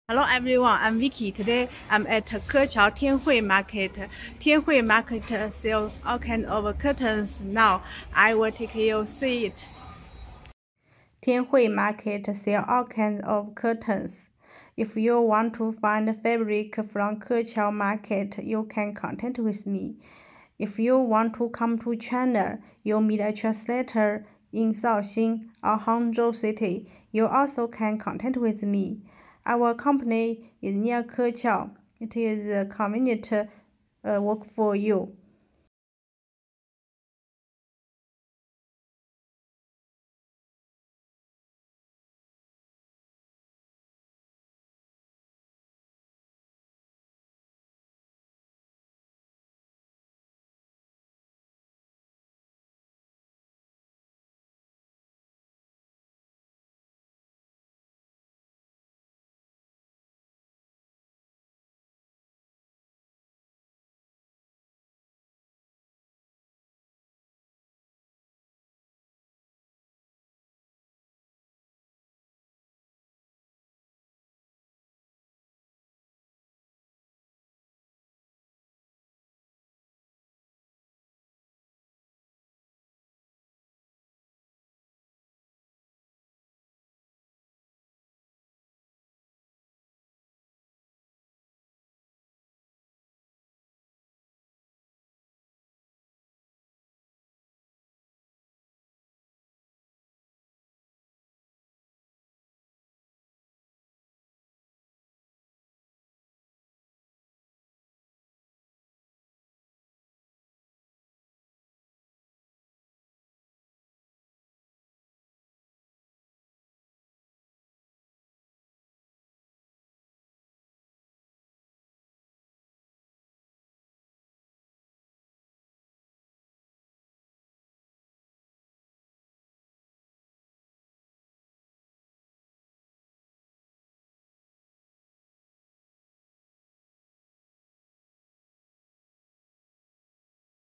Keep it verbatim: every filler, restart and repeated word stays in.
Hello everyone, I'm Vicky. Today I'm at Keqiao Tianhui Market. Tianhui Market sells all kinds of curtains. Now I will take you see it. Tianhui Market sells all kinds of curtains. If you want to find fabric from Keqiao Market, you can contact with me. If you want to come to China, you meet a translator in Shaoxing or Hangzhou City. You also can contact with me. Our company is near Keqiao. It is convenient uh, work for you.